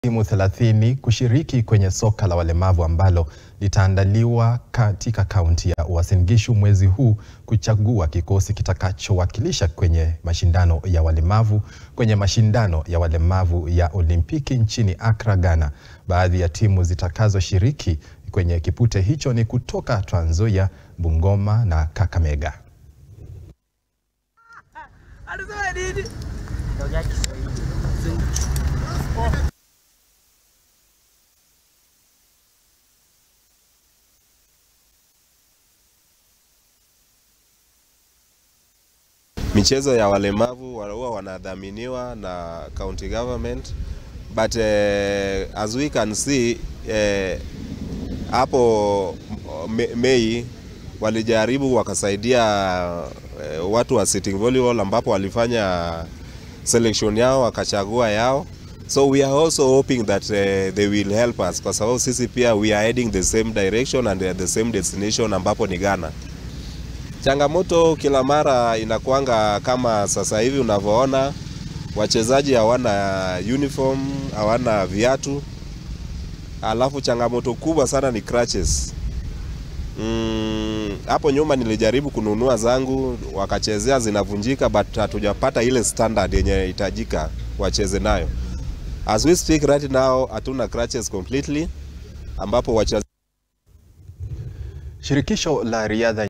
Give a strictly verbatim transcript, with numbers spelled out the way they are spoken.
timu thelathini kushiriki kwenye soka la walemavu ambalo litaandaliwa katika kaunti ya Uasin Ngishu mwezi huu kuchagua kikosi kitakacho wakilisha kwenye mashindano ya walemavu kwenye mashindano ya walemavu ya olimpiki nchini Accra, Ghana. Baadhi ya timu zitakazoshiriki kwenye kipute hicho ni kutoka Trans Nzoia, Bungoma na Kakamega. Michezo ya walemavu huwa wanadhaminiwa na county government, but uh, as we can see uh, hapo Mei walijaribu wakasaidia uh, watu wa sitting volleyball ambapo walifanya selection yao wakachagua yao. So we are also hoping that uh, they will help us kwa sababu sisi pia we are heading the same direction and the same destination ambapo ni Ghana. Changamoto kila mara inakuanga kama sasa hivi unavyoona wachezaji hawana uniform, hawana viatu. Alafu changamoto kubwa sana ni crutches. Mm, hapo nyuma nilijaribu kununua zangu wakachezea zinavunjika, but hatujapata ile standard yenye inahitajika wacheze nayo. As we speak right now hatuna crutches completely ambapo wachezaji. Shirikisho la riadha